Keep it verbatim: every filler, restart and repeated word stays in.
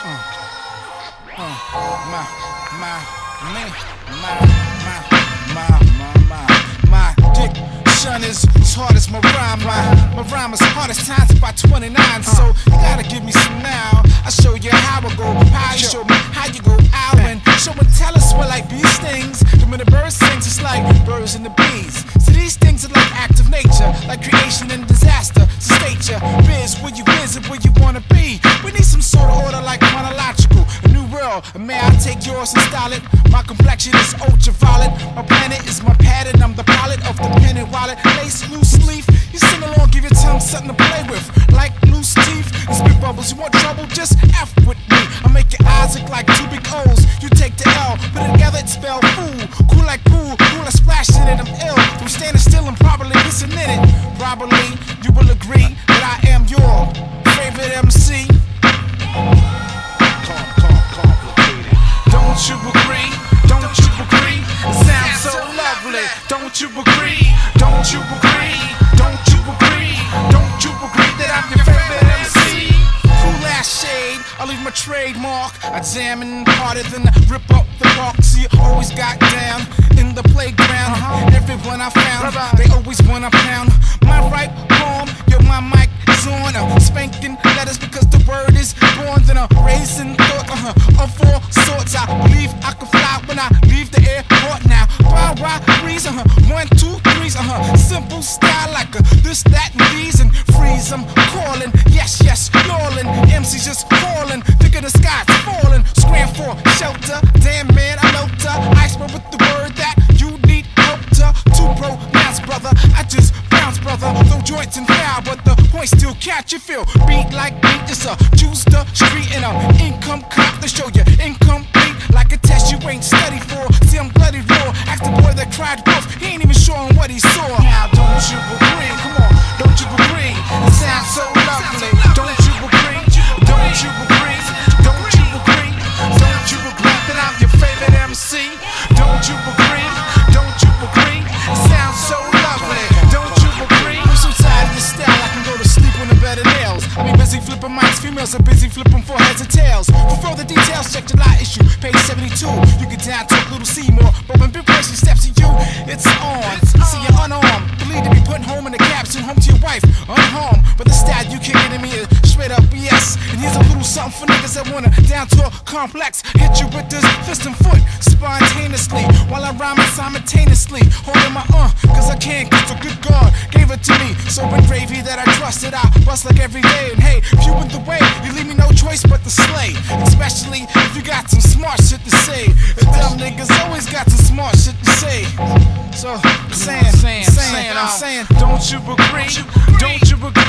Uh, uh, my, my, me, my, my, my, my, my, my diction is as hard as my rhyme. My, my rhyme is hard as times about twenty-nine. So you gotta give me some now. I show you how I go, how you show me how you go out and show and tell us what like bee stings. The minute bird sings, it's like birds and the bees. So these things are like acts of nature, like creation and disaster. So state your biz, where you visit, where you wanna be. We need some sort of order like chronological. A new world, and may I take yours and style it? My complexion is ultraviolet. My planet is my pattern. I'm the pilot of the pen and wallet. Lace loose leaf. You sing along, give your tongue something to play with. Like loose teeth and spit bubbles. You want trouble? Just F with me. I make your eyes look like two big O's. You take the L, put it together, it's spelled fool. Cool like pool, cool like splashing it. I'm ill from standing still and properly listening it. Probably you will agree that I am your favorite M C. Don't you agree? Don't you agree? It sounds so lovely. Don't you agree? Don't you agree? Don't you agree? Don't you agree that I'm your favorite M C? Cool ass shade, I leave my trademark. I examine harder than I rip up the bark. See, you always got down in the playground. Everyone I found, they always wanna pound my right palm. Yo, my mic is on. I'm spanking letters because the word is born. Then I'm raising thought uh-huh, of all sorts. I believe I can fly when I leave the airport now. Why, why, threes, uh-huh, one, two, threes, uh-huh. Simple style like a this, that, and these, and freeze. I'm calling, yes, yes, lolling. M C's just falling, thicker the sky's falling. Scram for shelter, damn man, I know to iceberg with the word that you need help to. Two pronounce, brother, I just bounce, brother. Throw joints and foul, but the point still catch you feel. Beat like beat, it's a juice the street, and I'm income cop to show you incomplete. Like a test you ain't studied for. See, I'm bloody raw. Ask the boy that cried wolf, he ain't even showing what he saw. Now, don't you agree? Come on, don't you agree? It sounds so lovely. Don't you agree? Don't you agree? Don't you agree? Don't you agree that I'm your favorite M C? Don't you agree? Don't you agree? It sounds so lovely. Don't you agree? I'm so tired of this style, I can go to sleep on the bed of nails. I be busy flipping mics, females are busy flipping for heads and tails. For further details, check July issue, page seventy-two. You can down to Little Seymour, but when Big Person steps to you, it's on. See, you're unarmed, believe to be putting home in the capsule, home to your wife, unharmed. But the style you kicking to me is straight up B S. And here's a little something for niggas that wanna down to a complex. Hit you with this fist and foot spontaneously while I rhyme simultaneously. Holding my uh, cause I can't, cause the good God gave it to me. So in gravy that I trusted, I bust like every day. And hey, if you in the way, you leave me no choice but to slay. Especially if you got some smart shit to say. The dumb niggas always got some smart shit to say. So, saying, saying, saying, I'm saying, don't you agree? Don't you agree?